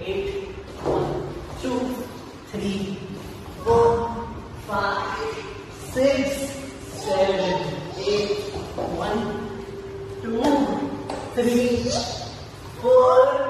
8. 1, 2, 3, 4, 5, 6, 7, 8. 1, 2, 3, 4.